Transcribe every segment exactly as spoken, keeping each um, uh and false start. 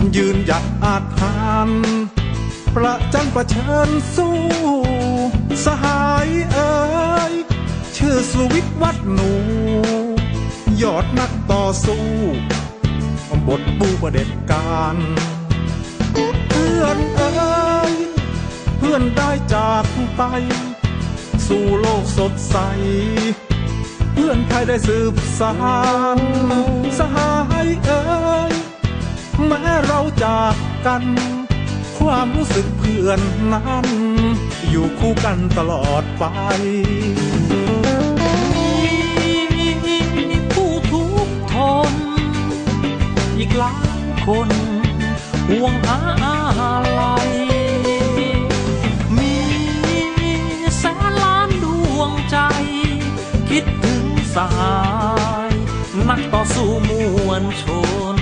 ยืนหยัดอาถรรพ์ประจันประเชิญสู้สหายเอ๋ยชื่อสุวิทย์วัดหนูยอดนักต่อสู้บทบูประเด็จการเพื่อนเอ๋ยเพื่อนได้จากไปสู่โลกสดใสเพื่อนไทยได้สืบสานสหายเอ๋ยแม้เราจากกันความรู้สึกเพื่อนนั้นอยู่คู่กันตลอดไปมีผู้ทุกข์ทนอีกหลายคนห่วงหาอะไรมีแสนล้านดวงใจคิดถึงสหายนักต่อสู้มวลชน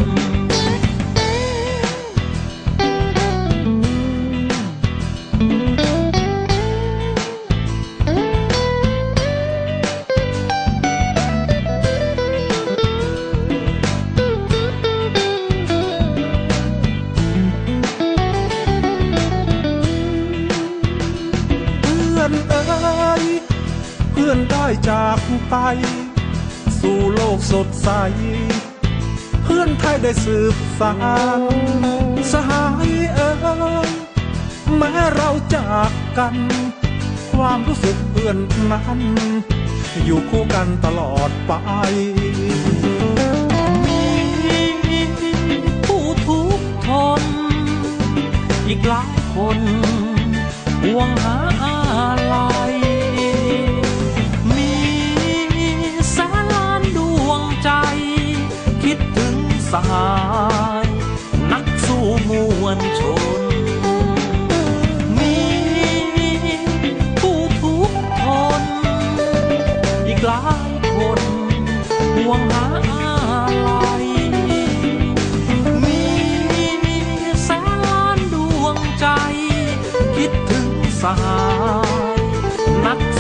เพื่อนได้จากไปสู่โลกสดใสเพื่อนไทยได้สืบสานสหายเอ๋ยแม้เราจากกันความรู้สึกเพื่อนนั้นอยู่คู่กันตลอดไปมีผู้ทุกข์ทนอีกหลายคนห่วงหาอะไรมีแสนล้านดวงใจคิดถึงสหายนักสู้มวลชนมีผู้ทุกข์ทนอีกหลายคนห่วงหาอะไรมีแสนล้านดวงใจคิดถึงสหายนัก